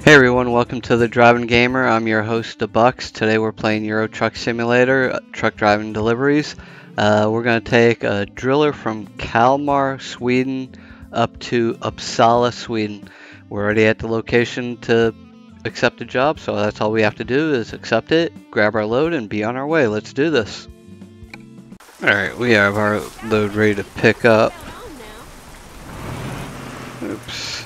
Hey everyone, welcome to the Driving Gamer. I'm your host, DeBucks. Today we're playing Euro Truck Simulator, truck driving deliveries. We're going to take a driller from Kalmar, Sweden, up to Uppsala, Sweden. We're already at the location to accept the job, so that's all we have to do is accept it, grab our load, and be on our way. Let's do this. Alright, we have our load ready to pick up. Oops.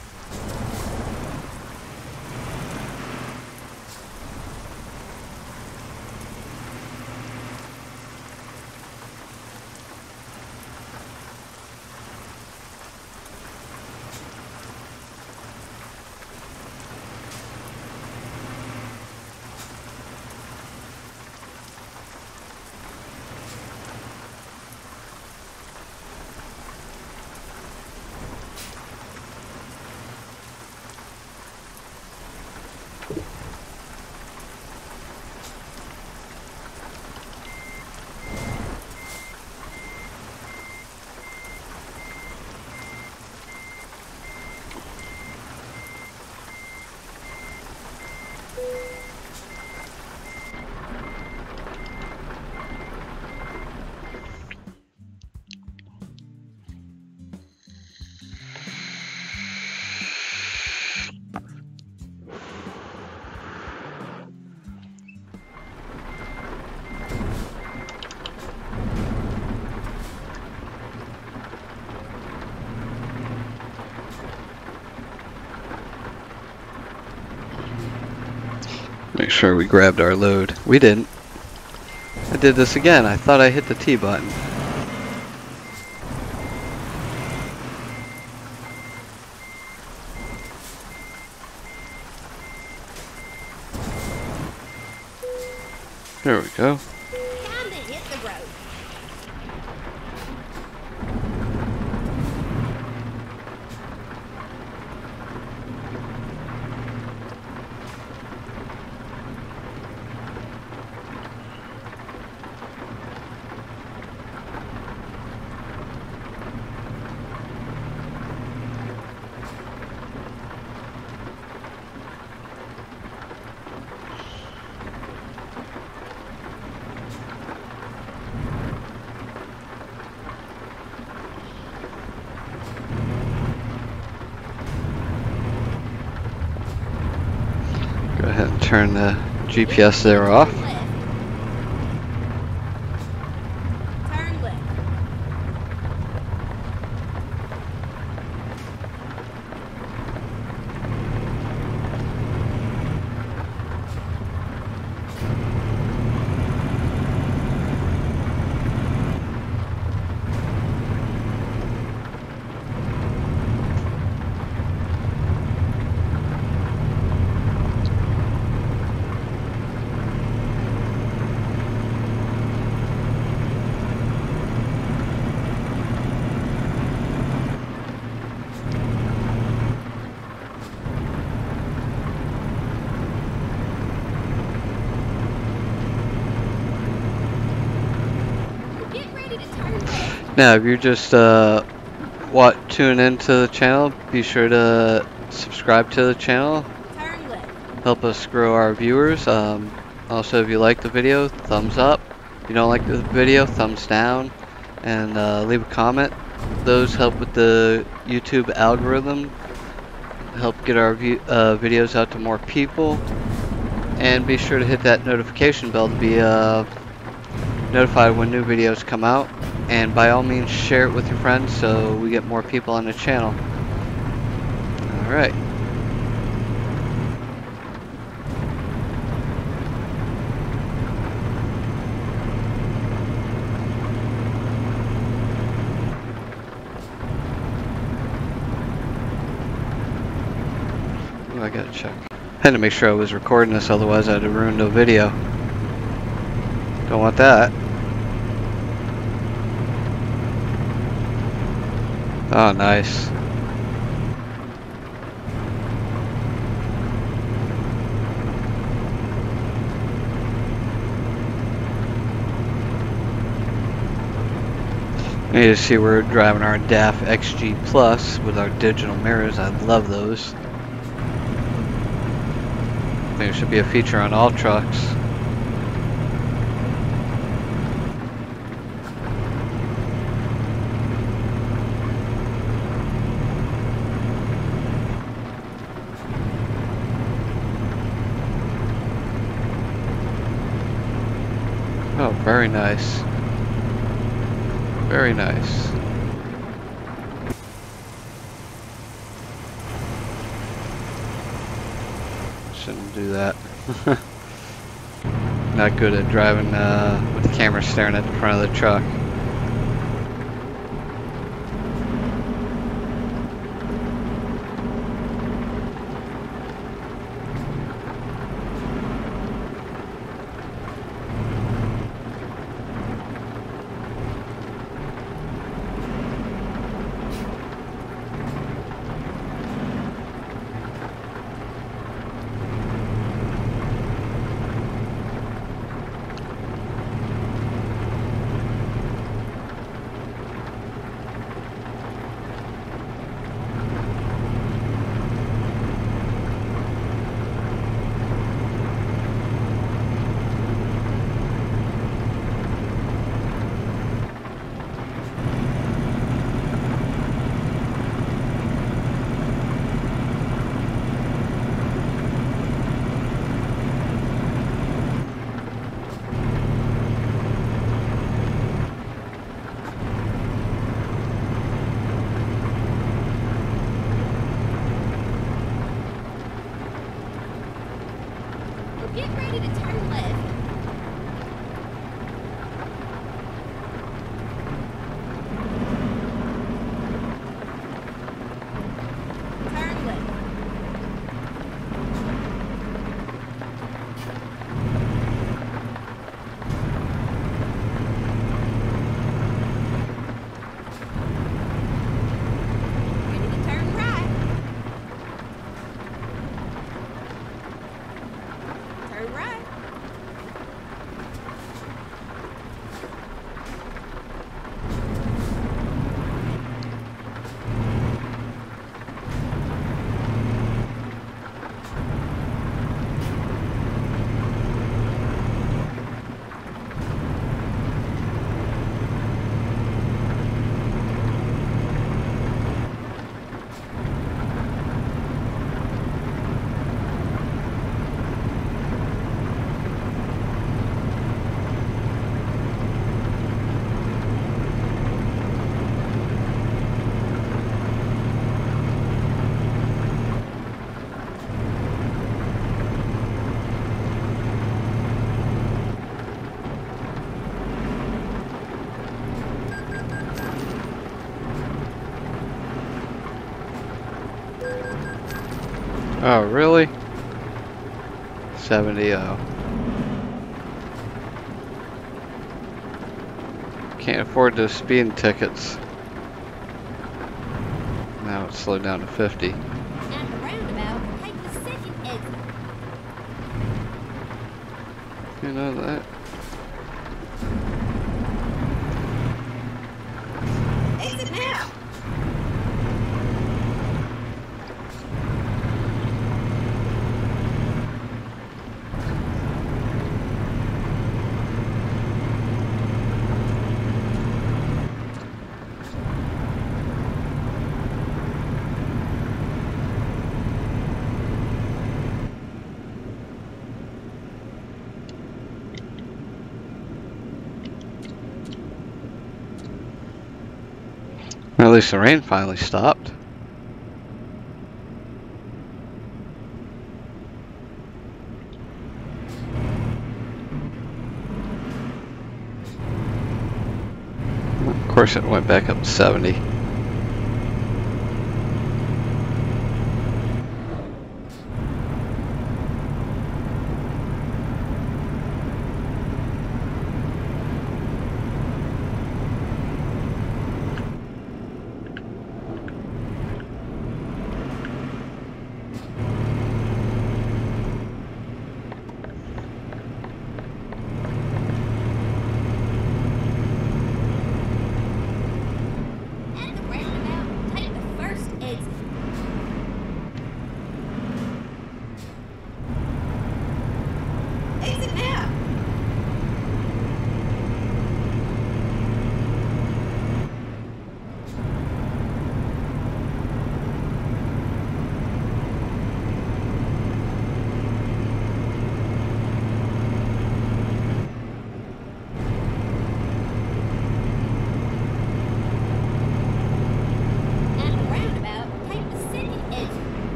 Make sure we grabbed our load. We didn't. I did this again. I thought I hit the T button. There we go. Time to hit the road. Go ahead and turn the GPS there off. Turn left. Now, if you're just tuning into the channel, be sure to subscribe to the channel. Turn left. Help us grow our viewers. Also, if you like the video, thumbs up. If you don't like the video, thumbs down. And leave a comment. Those help with the YouTube algorithm. Help get our videos out to more people. And be sure to hit that notification bell to be notified when new videos come out. And by all means, share it with your friends so we get more people on the channel. Alright. Oh, I gotta check. I had to make sure I was recording this, otherwise I'd have ruined the video. Don't want that. Oh, nice. You need to see we're driving our DAF XG Plus with our digital mirrors. I love those. I think it should be a feature on all trucks. Oh, very nice. Very nice. Shouldn't do that. Not good at driving with the camera staring at the front of the truck. Get ready to turn left. Turn left. Ready to turn right. Turn right. Oh, really? 70-0. Can't afford those speeding tickets. Now it's slowed down to 50. At the roundabout, take the second exit. You know that? Exit now. At least the rain finally stopped. Of course it went back up to 70. At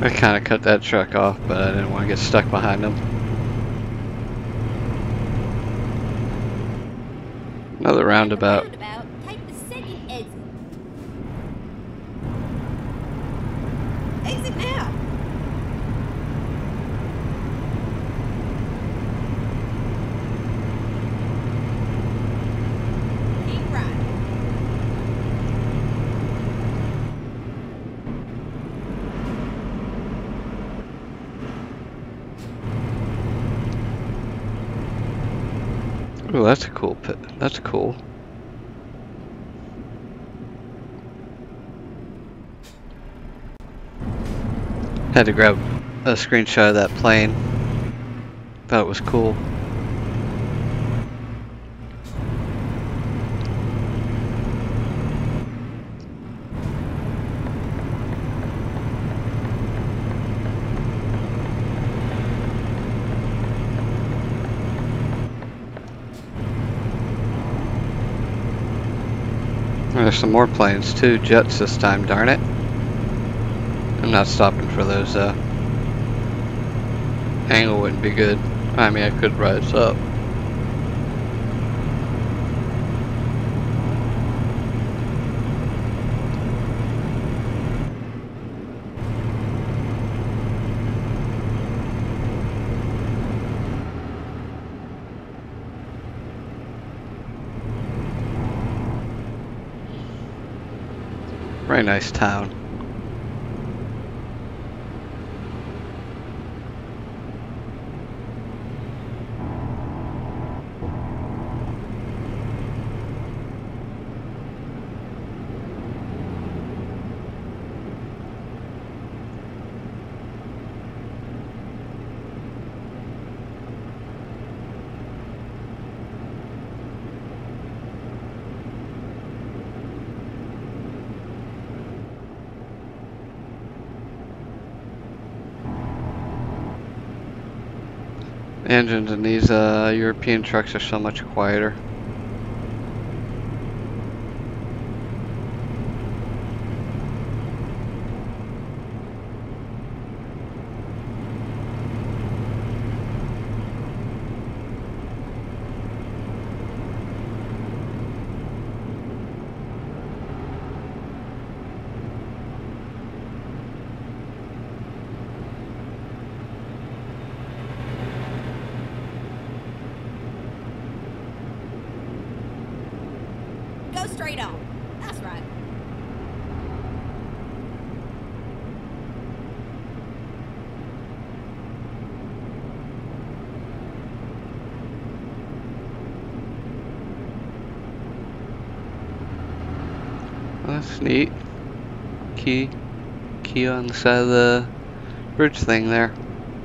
I kind of cut that truck off, but I didn't want to get stuck behind them. Another roundabout. At the roundabout, take the second exit. Exit now. Keep right. Oh, that's a cool pit. That's cool. Had to grab a screenshot of that plane. Thought it was cool. There's some more planes too, jets this time, darn it. I'm not stopping for those though. Angle wouldn't be good. I mean, I could rise up. Very nice town. Engines in these European trucks are so much quieter. Go straight on. That's right. Well, that's neat. Key on the side of the bridge thing there.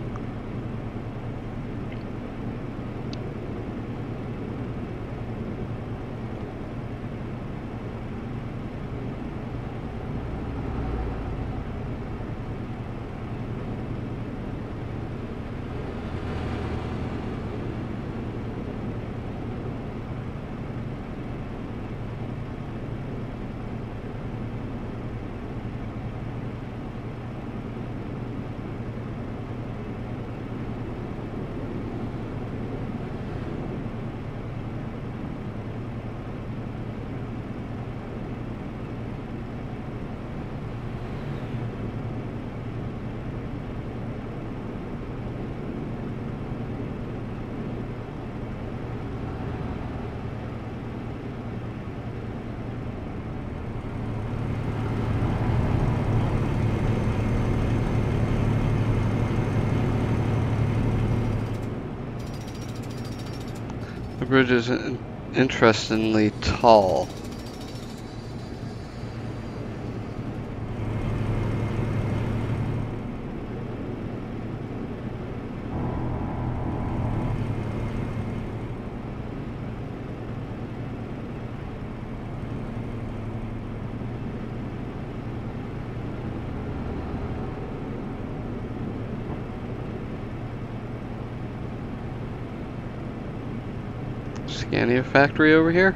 The bridge is interestingly tall. Scania factory over here.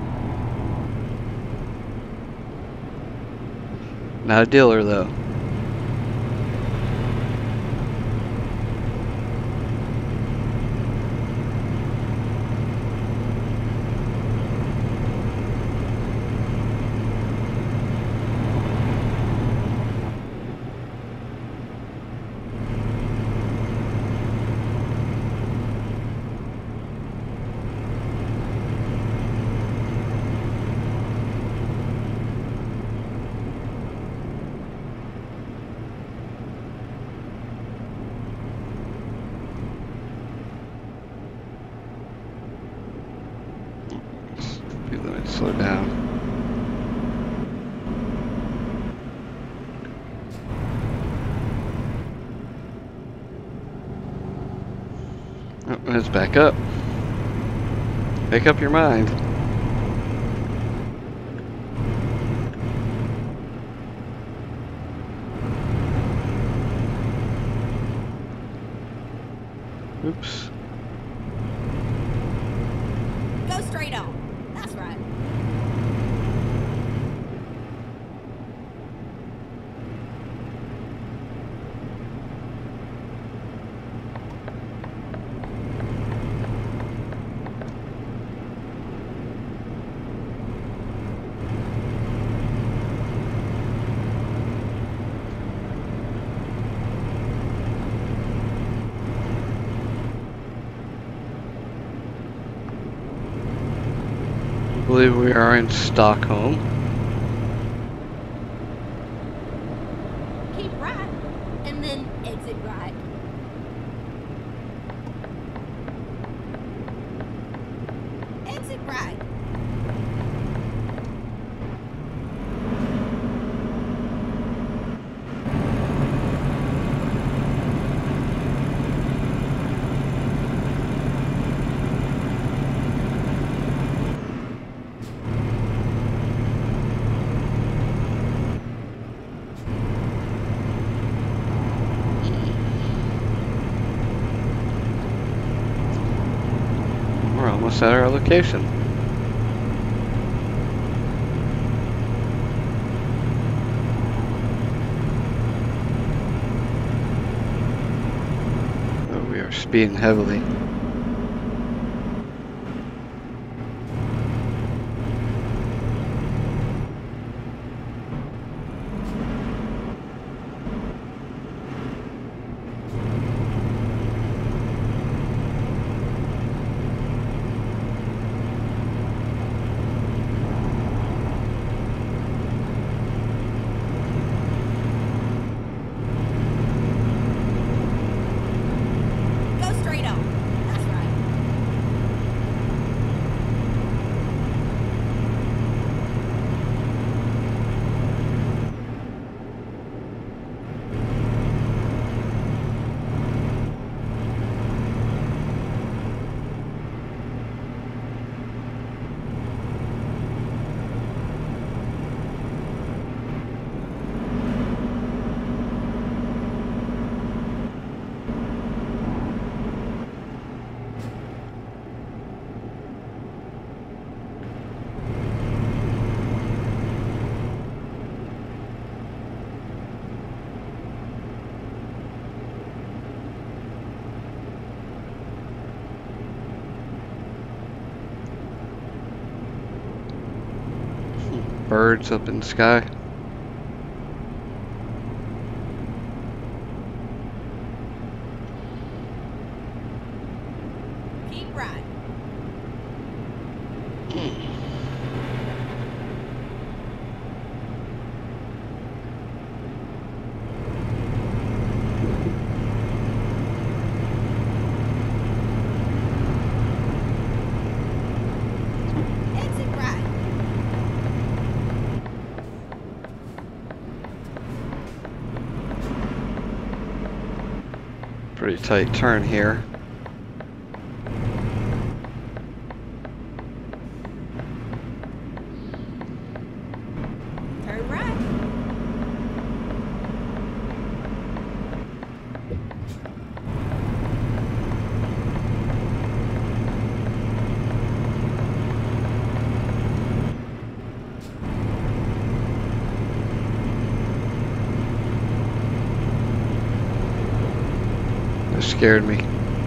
Not a dealer though. slow down. Oh, let's back up. Make up your mind. Oops. Go straight on. That's right. I believe we are in Stockholm. Keep right, and then exit right. Exit right. We're almost at our location. Oh, we are speeding heavily. Go straight on. That's right. Birds up in the sky. Keep right. Exit right. Pretty tight turn here. Turn right. That scared me.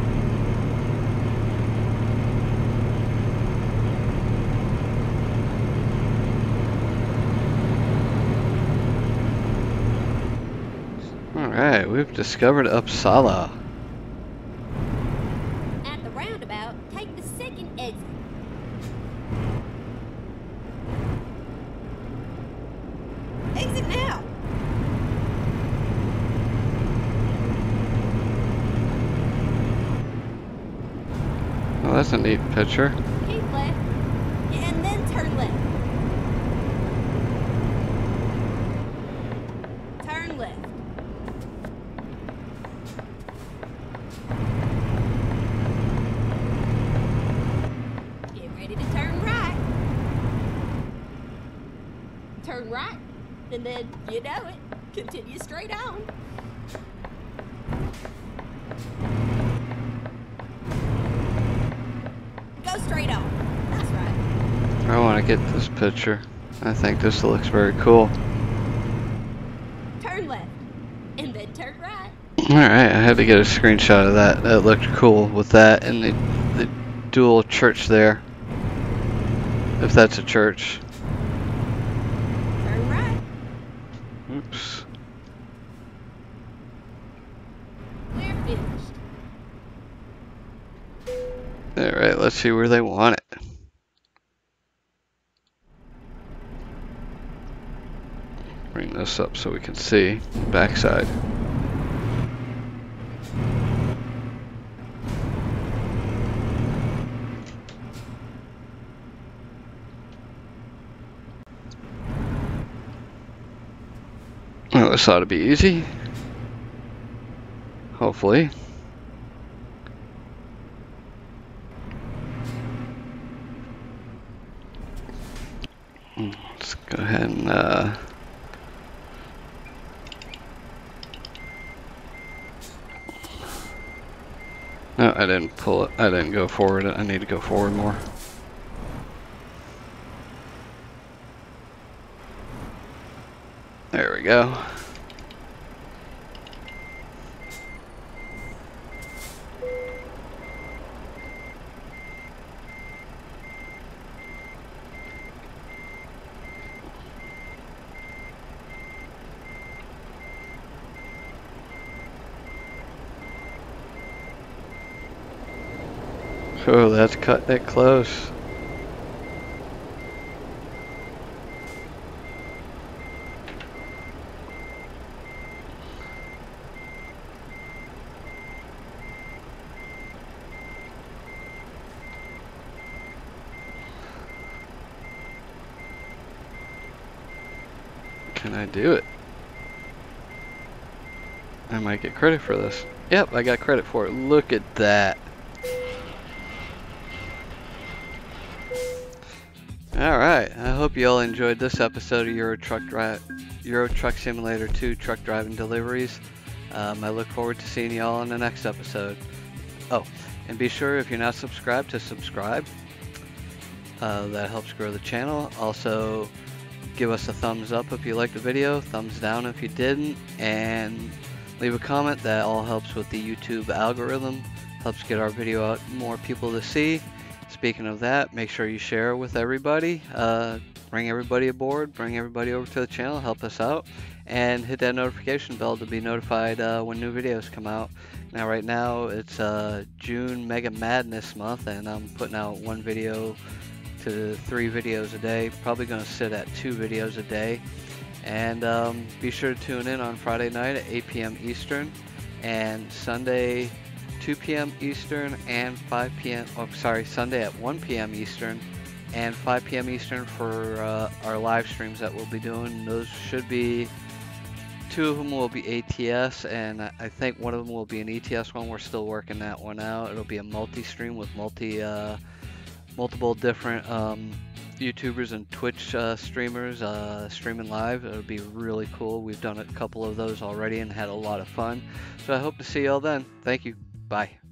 Alright, we've discovered Uppsala. At the roundabout, take the second exit. Exit now. Oh, that's a neat picture. Keep left, and then turn left. turn right, and then, you know it, continue straight on. Go straight on. That's right. I want to get this picture. I think this looks very cool. Turn left, and then turn right. Alright, I had to get a screenshot of that. That looked cool with that and the dual church there. If that's a church. Turn right. Oops. We're finished. Alright, let's see where they want it. Bring this up so we can see backside. Well, this ought to be easy. Hopefully. Let's go ahead and no, I didn't pull it. I didn't go forward. I need to go forward more. There we go. Oh, that's cutting it close. Can I do it? I might get credit for this. Yep, I got credit for it. Look at that. Alright, I hope you all enjoyed this episode of Euro Truck Simulator 2 Truck Driving Deliveries. I look forward to seeing you all in the next episode. Oh, and be sure if you're not subscribed to subscribe. That helps grow the channel. Also, give us a thumbs up if you liked the video, thumbs down if you didn't, and leave a comment. That all helps with the YouTube algorithm, helps get our video out more people to see. Speaking of that, make sure you share with everybody, bring everybody aboard, bring everybody over to the channel, help us out, and hit that notification bell to be notified when new videos come out. Now right now it's June Mega Madness month, and I'm putting out 1 video to 3 videos a day, probably going to sit at 2 videos a day. And be sure to tune in on Friday night at 8 p.m. Eastern, and Sunday 2 p.m. Eastern and 5 p.m. Oh, sorry, Sunday at 1 p.m. Eastern and 5 p.m. Eastern for our live streams that we'll be doing. Those should be, 2 of them will be ATS, and I think 1 of them will be an ETS one. We're still working that one out. It'll be a multi-stream with multiple different YouTubers and Twitch streamers streaming live. It'll be really cool. We've done a couple of those already and had a lot of fun. So I hope to see y'all then. Thank you. Bye.